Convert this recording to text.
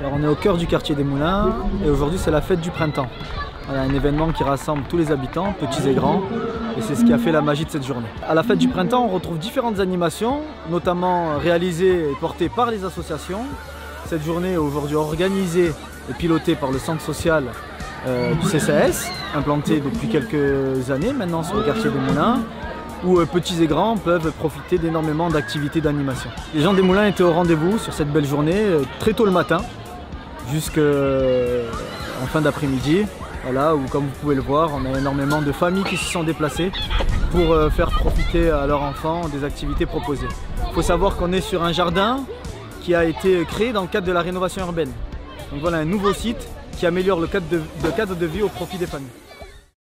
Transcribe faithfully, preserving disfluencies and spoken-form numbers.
Alors on est au cœur du quartier des Moulins et aujourd'hui c'est la fête du printemps. Voilà, un événement qui rassemble tous les habitants, petits et grands, et c'est ce qui a fait la magie de cette journée. À la fête du printemps, on retrouve différentes animations, notamment réalisées et portées par les associations. Cette journée est aujourd'hui organisée et pilotée par le centre social euh, du C C S, implanté depuis quelques années maintenant sur le quartier des Moulins, où euh, petits et grands peuvent profiter d'énormément d'activités d'animation. Les gens des Moulins étaient au rendez-vous sur cette belle journée, euh, très tôt le matin, jusqu'en euh, fin d'après-midi. Voilà, où comme vous pouvez le voir, on a énormément de familles qui se sont déplacées pour euh, faire profiter à leurs enfants des activités proposées. Il faut savoir qu'on est sur un jardin qui a été créé dans le cadre de la rénovation urbaine. Donc voilà un nouveau site qui améliore le cadre de, le cadre de vie au profit des familles.